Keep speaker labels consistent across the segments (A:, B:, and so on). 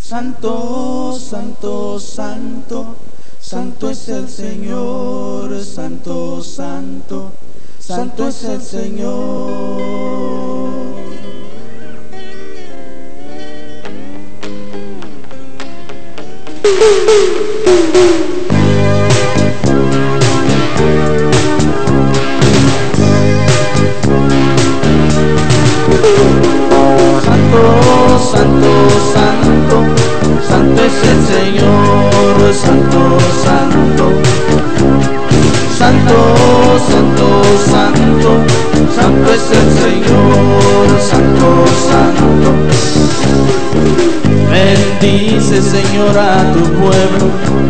A: Santo, santo, santo, santo es el Señor. Santo, santo, santo es el Señor. Santo, santo, santo, santo es el Señor. Santo, santo, santo, santo, santo, santo es el Señor. Santo, santo. Bendice, Señor, a tu pueblo,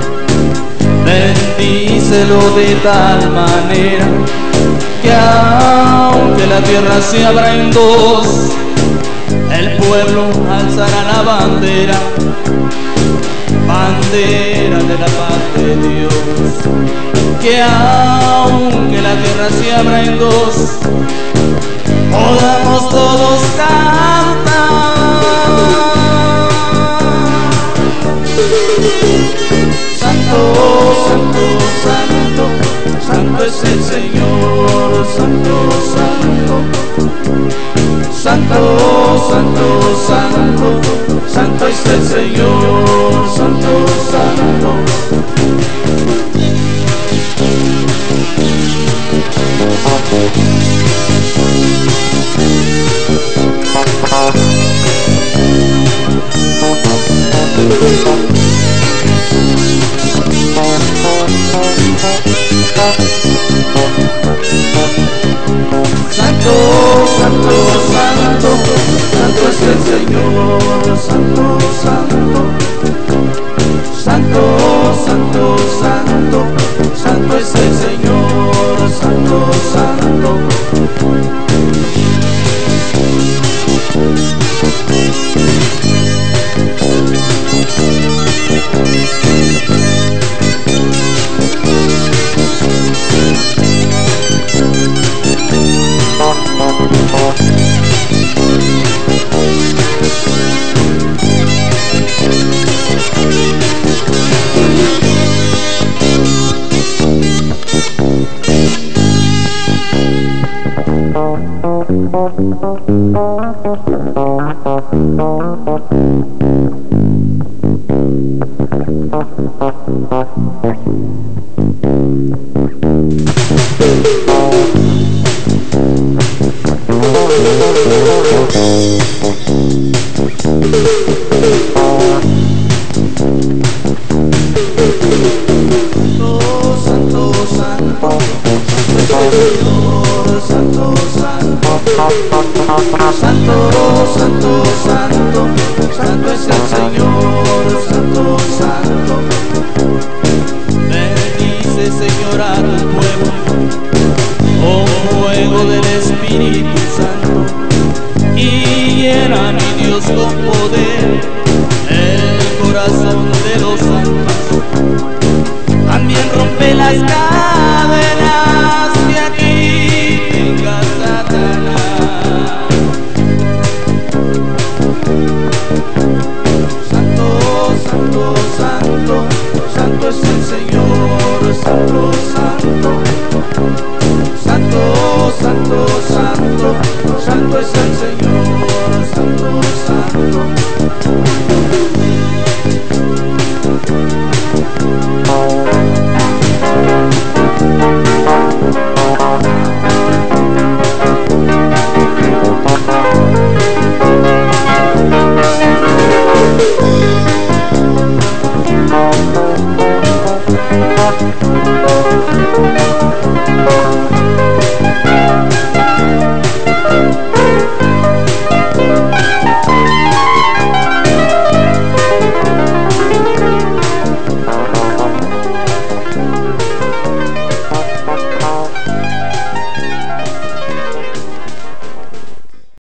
A: bendícelo de tal manera que aunque la tierra se abra en dos, el pueblo alzará la bandera, bandera de la paz de Dios. Que aunque la tierra se abra en dos, podamos todos cantar. Santo, santo, santo, santo es el Señor. Santo, santo, santo, santo, santo, santo es el Señor. Santo, santo. Santo, santo, santo, santo es el Señor. Santo, santo, santo, santo, santo, santo es el Señor. Santo, santo.